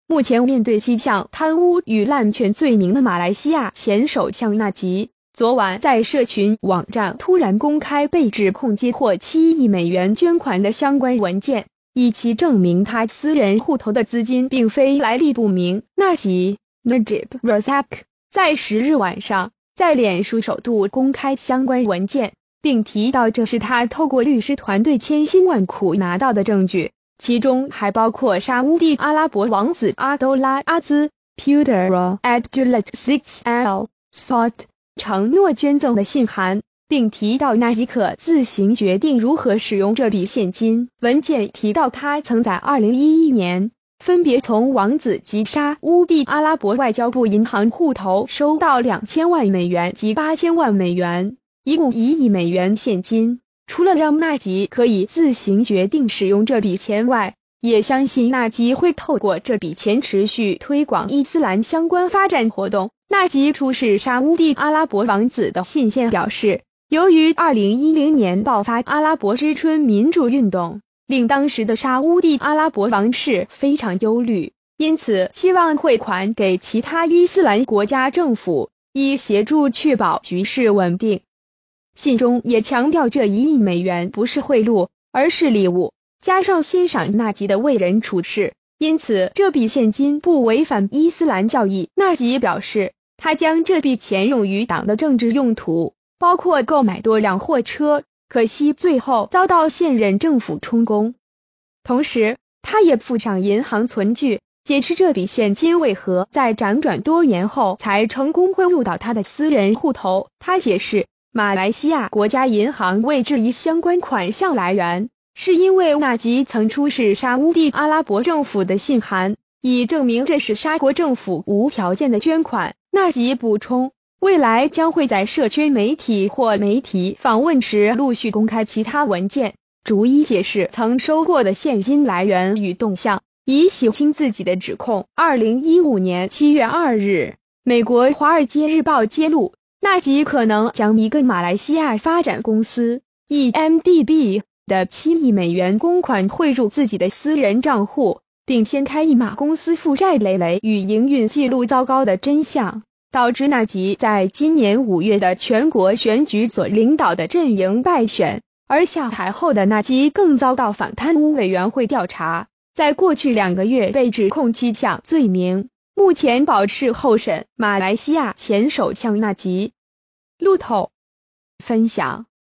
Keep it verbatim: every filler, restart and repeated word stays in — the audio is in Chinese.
目前面对七项贪污与滥权罪名的马来西亚前首相纳吉，昨晚在社群网站突然公开被指控接获七亿美元捐款的相关文件，以其证明他私人户头的资金并非来历不明。纳吉 Najib Razak 在十日晚上在脸书首度公开相关文件，并提到这是他透过律师团队千辛万苦拿到的证据，其中还包括沙烏地阿拉伯王子阿都拉阿兹 Putera Abdullah the sixth Al Saud 承诺捐赠的信函，并提到纳吉可自行决定如何使用这笔现金。文件提到他曾在二零一一年分别从王子及沙烏地阿拉伯外交部银行户头收到两千万美元及八千万美元，一共一亿美元现金。除了让纳吉可以自行决定使用这笔钱外，也相信纳吉会透过这笔钱持续推广伊斯兰相关发展活动。纳吉出示沙烏地阿拉伯王子的信件表示，由于二零一零年爆发阿拉伯之春民主运动，令当时的沙烏地阿拉伯王室非常忧虑，因此希望汇款给其他伊斯兰国家政府，以协助确保局势稳定。信中也强调这一亿美元不是贿赂，而是礼物，加上欣赏纳吉的为人处事，因此这笔现金不违反伊斯兰教义。纳吉表示，他将这笔钱用于党的政治用途，包括购买多辆货车，可惜最后遭到现任政府充公。同时，他也附上银行存据，解释这笔现金为何在辗转多年后才成功汇入到他的私人户头。他解释，马来西亚国家银行未质疑相关款项来源，是因为纳吉曾出示沙烏地阿拉伯政府的信函，以证明这是沙国政府无条件的捐款。纳吉补充，未来将会在社区媒体或媒体访问时陆续公开其他文件，逐一解释曾收过的现金来源与动向，以洗清自己的指控。二零一五年七月二日，美国《华尔街日报》揭露，纳吉可能将一个马来西亚发展公司 E M D B 的七亿美元公款汇入自己的私人账户，并掀开一马公司负债累累与营运记录糟糕的真相，导致纳吉在今年五月的全国选举所领导的阵营败选。而下台后的纳吉更遭到反贪污委员会调查，在过去两个月被指控七项罪名，目前保持候审。马来西亚前首相纳吉路透分享。